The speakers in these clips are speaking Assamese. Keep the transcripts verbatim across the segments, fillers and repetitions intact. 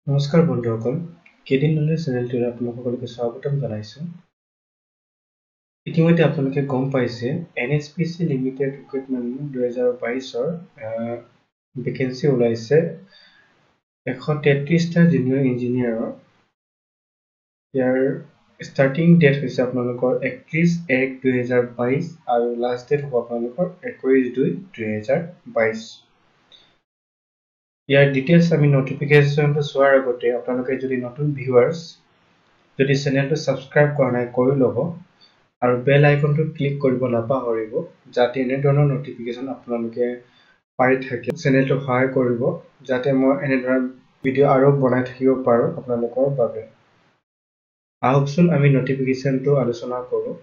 নমস্কাৰ বন্ধুসকল কেদিনলৈ চেনেলটোৰ আপোনালোক সকলোকে স্বাগতম জনাইছো ইতিমধ্যে আপোনালোকে গম পাইছে N H P C limited recruitment দুই হাজাৰ বাইশ ৰ ভেকেন্সি ওলাইছে এশ তেত্ৰিশ টা জুনিয়ৰ ইঞ্জিনিয়াৰৰ ইয়াৰ ষ্টাৰ্টিং ডেট হৈছে আপোনালোকৰ একত্ৰিশ এক দুই হাজাৰ বাইশ আৰু লাষ্ট ডেট হ'ব আপোনালোকৰ একৈশ দুই দুই হাজাৰ বাইশ ইয়াৰ ডিটেইলছ আমি নোটিফিকেশনটো চোৱাৰ আগতে আপোনালোকে যদি নতুন ভিউৱাৰ্ছ যদি চেনেলটো সাবস্ক্ৰাইব কৰা নাই কৰি লব আৰু বেল আইকনটো ক্লিক কৰিব নাপাহৰিব যাতে এনে ধৰণৰ নোটিফিকেশন আপোনালোকে পাই থাকে চেনেলটো সহায় কৰিব যাতে মই এনে ধৰণৰ ভিডিও আৰু বনাই থাকিব পাৰো আপোনালোকৰ বাবে আহকচোন আমি নোটিফিকেশনটো আলোচনা কৰো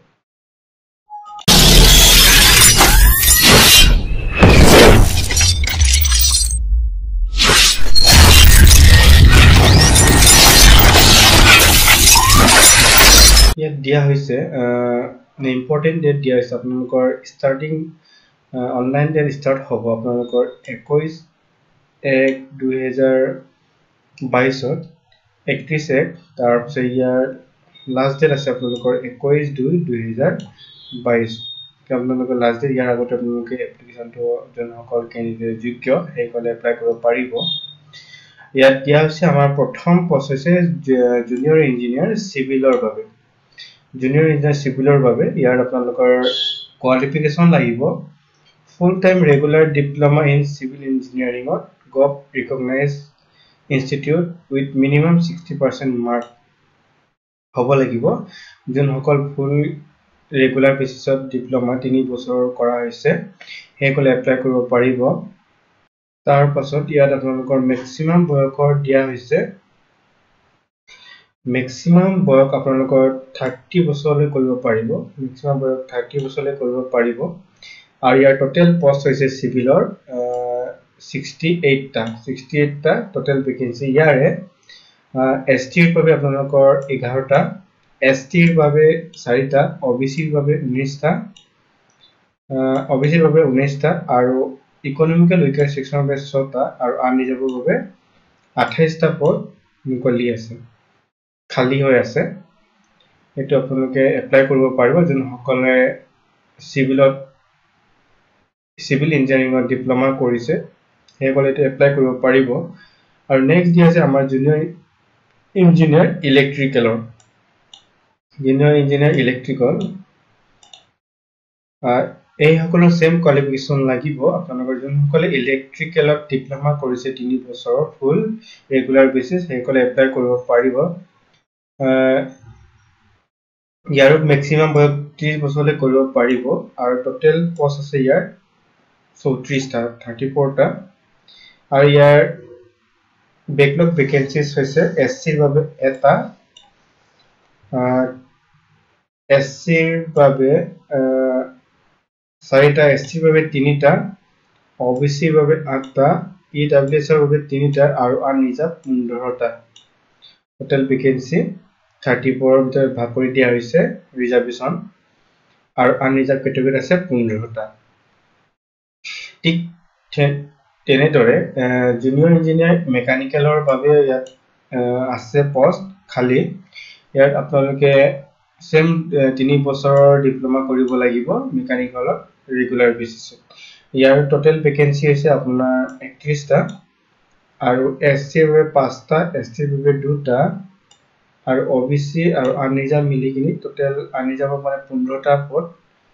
ইয়াত দিয়া হৈছে ইম্পৰ্টেন্ট ডেট দিয়া হৈছে আপোনালোকৰ ষ্টাৰ্টিং অনলাইন ডেট ষ্টাৰ্ট হ'ব আপোনালোকৰ একৈশ এক দুই হাজাৰ বাইশ ত একত্ৰিশ এক তাৰ পিছত ইয়াৰ লাষ্ট ডেট আছে আপোনালোকৰ একৈশ দুই দুই হাজাৰ বাইশ আপোনালোকৰ লাষ্ট ডেট ইয়াৰ আগতে আপোনালোকে এপ্লিকেশনটো জনসকল কেণ্ডিডেট যোগ্য সেইকলে এপ্লাই কৰিব পাৰিব ইয়াত দিয়া হৈছে আমাৰ প্ৰথম পষ্ট হৈছে জুনিয়ৰ ইঞ্জিনিয়াৰ চিভিলৰ বাবে জুনিয়ৰ ইঞ্জিনিয়াৰ চিভিলৰ বাবে ইয়াৰ আপোনালোকৰ কোৱালিফিকেশন লাগিব full time regular diploma in civil engineering অত govt recognised institute with minimum sixty percent mark হ'ব লাগিব যোনসকল ফুল ৰেগুলাৰ বেচিছত ডিপ্লোমা তিনি বছৰ কৰা হৈছে সেইকলে এপ্লাই কৰিব পাৰিব তাৰ পাছত ইয়াত আপোনালোকৰ মেক্সিমাম বয়সৰ দিয়া হৈছে মেক্সিমাম বয়স আপোনালোকৰ thirty বছৰলৈ কৰিব পাৰিব মেক্সিমাম বয়স thirty বছৰলৈ কৰিব পাৰিব আৰু ইয়াৰ টোটাল পোষ্ট হৈছে চিভিলৰ sixty-eight টা sixty-eight টা টোটাল ভেকেন্সি ইয়াৰে এসটি ৰ বাবে আপোনালোকৰ eleven টা এসটি ৰ বাবে four টা ওবিসি ৰ বাবে nineteen টা ওবিসি ৰ বাবে nineteen টা আৰু ইকোনমিক্যাল উইকাৰ সেকশনৰ বাবে six টা আৰু আনৰিজাৰ্ভৰ বাবে twenty-eight টা পদ মুকলি আছে খালি হৈ আছে এটো আপোনালোকে এপ্লাই কৰিব পাৰিব যোন সকলে চিভিলত চিভিল ইঞ্জিনিয়াৰিংত ডিপ্লোমা কৰিছে হেকলে এটো এপ্লাই কৰিব পাৰিব আৰু নেক্সট দিয়া আছে আমাৰ জুনিয়ৰ ইঞ্জিনিয়াৰ ইলেক্ট্ৰিকেলৰ জুনিয়ৰ ইঞ্জিনিয়াৰ ইলেক্ট্ৰিকেল এই সকলো সেম কোৱালিফিকেশন লাগিব আপোনালোকৰ যোন সকলে ইলেক্ট্ৰিকেলত ডিপ্লোমা কৰিছে তিনি বছৰৰ ফুল ৰেগুলাৰ বেচিছ হেকলে এপ্লাই কৰিব পাৰিব ইয়াৰ মেক্সিমাম বয়স thirty বছৰলৈ কৰিব পাৰিব আৰু টোটাল পোষ্ট আছে ইয়াৰ forty-four টা thirty-four টা আৰু ইয়াৰ বেকলগ ভেকেন্সিজ হৈছে এসসি ৰ বাবে এটা এসসি ৰ বাবে four টা এসটি ৰ বাবে three টা ওবিসি ৰ বাবে eight টা ইডব্লিউএছ ৰ বাবে three টা আৰু আনৰিজাৰ্ভ fifteen টা টোটাল ভেকেন্সি thirty-four ৰ ভিতৰত ভাগ কৰি দিয়া হৈছে ৰিজাৰ্ভেশন আৰু আনৰিজাৰ্ভ ক্যাটাগৰী আছে fifteen টা ঠিক তেনেদৰে জুনিয়ৰ ইঞ্জিনিয়াৰ মেকানিকেলৰ বাবে ইয়াত আছে পোষ্ট খালি ইয়াত আপোনালোকে সেম three বছৰৰ ডিপ্লোমা কৰিব লাগিব মেকানিকেলত ৰেগুলাৰ বেচিছত ইয়াৰ টোটাল ভেকেন্সি হৈছে আপোনাৰ thirty-one টা আৰু এসসি ৰ বাবে five টা এসটি ৰ বাবে two টা আৰু ওবিসি আৰু আনৰিজাৰ্ভ মিলি কিনি টোটাল আনৰিজাৰ্ভ মানে fifteen টা পদ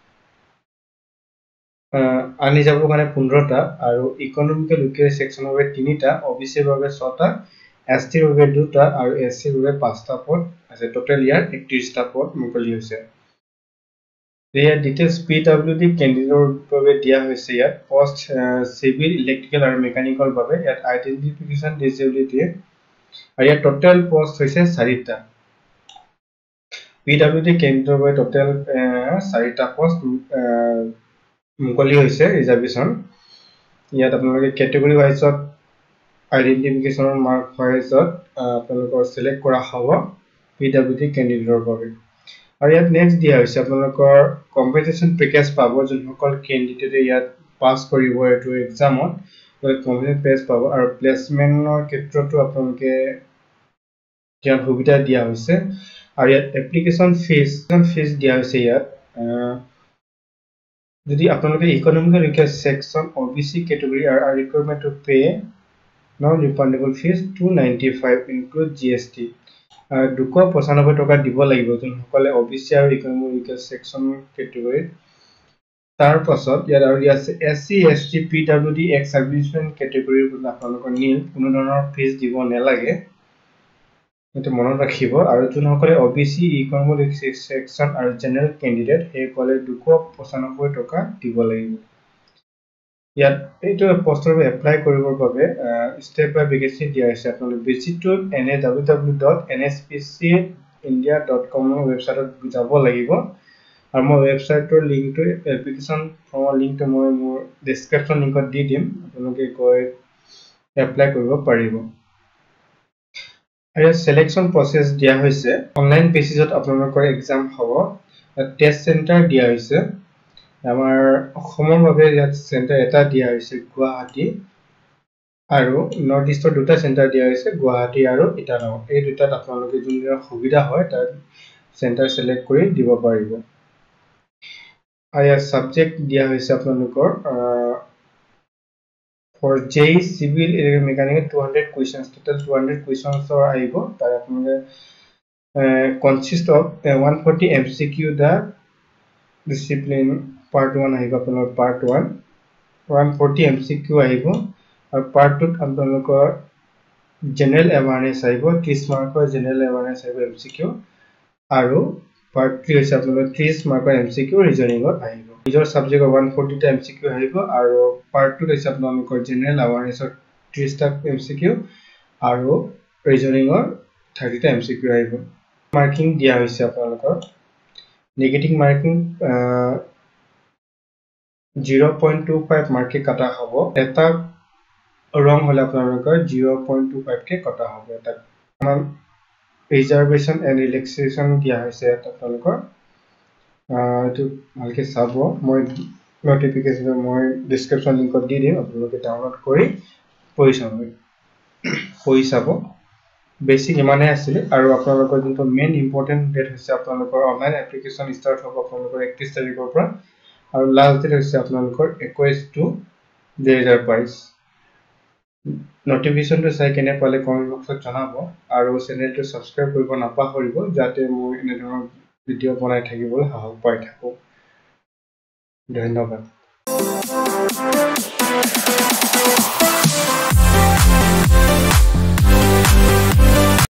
আনৰিজাৰ্ভ মানে fifteen টা আৰু ইকোনমিক্যাল উইকাৰ সেকশনৰ বাবে three টা ওবিসি ৰ বাবে six টা এসটি ৰ বাবে two টা আৰু এসসি ৰ বাবে five টা পদ আছে টোটাল ইয়াৰ thirty-one টা পদ মুকলি হৈছে ইয়াৰ ডিটেইলছ পিডব্লিউডি ক্যান্ডিডেটৰ বাবে দিয়া হৈছে ইয়াত পোষ্ট সিভিল ইলেক্ট্ৰিকেল আৰু মেকানিকেল বাবে ইয়াত আইডেন্টিফিকেশন ডিসেবিলিটি আৰু ইয়াৰ টোটাল পোষ্ট হৈছে four টা পিডব্লিউডি ক্যান্ডিডেটৰ বাবে টোটাল four টা পোষ্ট মুকলি হৈছে ৰিজাৰ্ভেশন ইয়াত আপোনালোকে ক্যাটাগৰী ওয়াইজত আইডেন্টিফিকেশনৰ মাৰ্ক ওয়াইজত আপোনালোকৰ সিলেক্ট কৰা হ'ব পিডব্লিউডি ক্যান্ডিডেটৰ বাবে আৰু ইয়াত নেক্সট দিয়া হৈছে আপোনালোকৰ কম্পেনসেশন পেকেজ পাব যোনসকল ক্যান্ডিডেটে ইয়াত পাস কৰিব এটো এক্সামত কম্পেনসেশন পেকেজ পাব আৰু প্লেসমেন্টৰ ক্ষেত্ৰতো আপোনালোকে ইয়াত সুবিধা দিয়া হৈছে আৰু ইয়াত এপ্লিকেশন ফিজ ফিজ দিয়া হৈছে ইয়াত যদি আপোনালোকে economical require section OBC category are requirement to pay non refundable fees two ninety-five include G S T দুশ পঁচানব্বৈ টকা দিব লাগিব যোনসকলে ওবিসি আৰু ইকনমিকেল ৰিকোয়ার সেকশন ক্যাটেগরি তাৰ পাছত ইয়াত আৰু আছে SC ST PWD ex servicemen ক্যাটেগৰিৰ পৰা আপোনালোকৰ নীল কোনো ধৰণৰ ফিজ দিব নালাগে এটা মনত ৰাখিব আৰু যোনসকলে ওবিসি ইকনমিকেল সেকশন আৰু জেনাৰেল ক্যান্ডিডেট হেকলে দুশ পঁচানব্বৈ টকা দিব লাগিব ইয়াত এইটো পোষ্টৰ এপ্লাই কৰিবৰ বাবে ষ্টেপ বাই ভেকেন্সি দিয়া হৈছে আপোনালোকে visit to N A W W dot N H P C India dot com ৱেবছাইটত যাব লাগিব আৰু মই ৱেবছাইটৰ লিংকটো এপ্লিকেশন ফৰ্মৰ লিংকটো মই মোৰ ডেসক্ৰিপচন লিংকত দি দিম আপোনালোকে গৈ এপ্লাই কৰিব পাৰিব আৰু সিলেকশন প্ৰসেস দিয়া হৈছে অনলাইন বেসিছত আপোনালোকৰ এক্সাম হ'ব টেষ্ট সেন্টাৰ দিয়া হৈছে আমাৰ অসমৰ বাবে ইয়াত সেন্টাৰ এটা দিয়া হৈছে গুৱাহাটী আৰু নৰ্থ ইষ্টৰ দুটা সেন্টাৰ দিয়া হৈছে গুৱাহাটী আৰু ইটানগৰ এই দুটাত আপোনালোকে যোনবিলাক সুবিধা হয় তাত সেন্টাৰ সিলেক্ট কৰি দিব পাৰিব আৰু ইয়াত সাবজেক্ট দিয়া হৈছে আপোনালোকৰ for J civil mechanical two hundred questions total two hundred questions or আহিব তাৰ আপোনালোকে consist of one forty M C Q the discipline part one আহিব আপোনালোকৰ part one one forty M C Q আহিব আৰু part two আপোনালোকৰ general awareness আহিব thirty মাৰ্কৰ general awareness আহিব M C Q আৰু part three হৈছে আপোনালোকৰ thirty মাৰ্কৰ M C Q reasoning ৰ আহিব নিজৰ সাবজেক্ট one forty টা M C Q আহিব আৰু part two হৈছে আপোনালোকৰ general awareness ৰ thirty টা M C Q আৰু reasoning ৰ thirty টা M C Q আহিব মাৰ্কিং দিয়া হৈছে আপোনালোকৰ negative marking zero point two five মাৰ্কে কাটা হ'ব এটা ৰং হলে আপোনালোকৰ zero point two five কে কাটা হ'ব এটা ৰিজাৰ্ভেশন এণ্ড ৰিলেক্সেশন দিয়া হৈছে আপোনালোকৰ এটো ভালকে চাব মই নোটিফিকেশন মই ডেসক্ৰিপচন লিংকত দি দিম আপোনালোকে ডাউনলোড কৰি পঢ়ি চাব পঢ়ি চাব বেসিক ইমানে আছিল আৰু আপোনালোকৰ যোনটো মেইন ইম্পৰ্টেন্ট ডেট হৈছে আপোনালোকৰ অনলাইন এপ্লিকেশন ষ্টাৰ্ট হ'ব আপোনালোকৰ একত্ৰিশ তাৰিখৰ পৰা আৰু লাষ্ট ডেট হৈছে আপোনালোকৰ একৈশ টু দুই হাজাৰ বাইশ নোটিফিকেশনটো চাই কেনে পালে কমেন্ট বক্সত জনাব আৰু চেনেলটো সাবস্ক্ৰাইব কৰিব নাপাহৰিব যাতে মই এনে ধৰণৰ ভিডিও বনাই থাকিবলৈ সাহস পাই থাকো ধন্যবাদ